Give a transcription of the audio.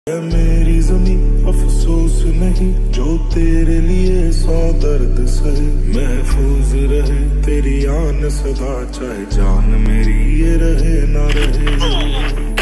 है मेरी ज़मीं अफसोस नहीं, जो तेरे लिए 100 दर्द सहे। महफूज रहे तेरी आन सदा, चाहे जान मेरी ये रहे ना रहे।